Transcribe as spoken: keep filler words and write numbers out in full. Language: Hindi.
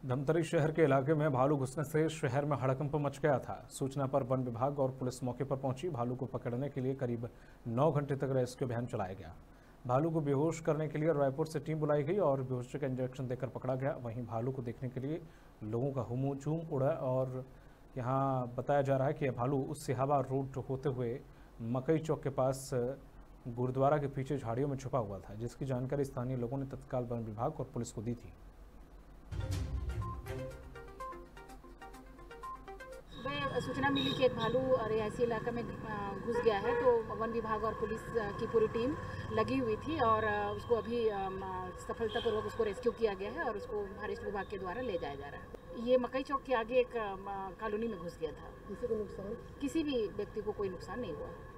धमतरी शहर के इलाके में भालू घुसने से शहर में हड़कंप मच गया था। सूचना पर वन विभाग और पुलिस मौके पर पहुंची। भालू को पकड़ने के लिए करीब नौ घंटे तक रेस्क्यू अभियान चलाया गया। भालू को बेहोश करने के लिए रायपुर से टीम बुलाई गई और बेहोशी का इंजेक्शन देकर पकड़ा गया। वहीं भालू को देखने के लिए लोगों का हुजूम उड़ा और यहाँ बताया जा रहा है कि यह भालू उस सिहावा रोड होते हुए मकई चौक के पास गुरुद्वारा के पीछे झाड़ियों में छुपा हुआ था, जिसकी जानकारी स्थानीय लोगों ने तत्काल वन विभाग और पुलिस को दी थी। सूचना मिली कि एक भालू रिहायशी इलाका में घुस गया है, तो वन विभाग और पुलिस की पूरी टीम लगी हुई थी और उसको अभी सफलतापूर्वक उसको रेस्क्यू किया गया है और उसको फॉरेस्ट विभाग के द्वारा ले जाया जा रहा है। ये मकई चौक के आगे एक कॉलोनी में घुस गया था। किसी को नुकसान? किसी भी व्यक्ति को कोई नुकसान नहीं हुआ।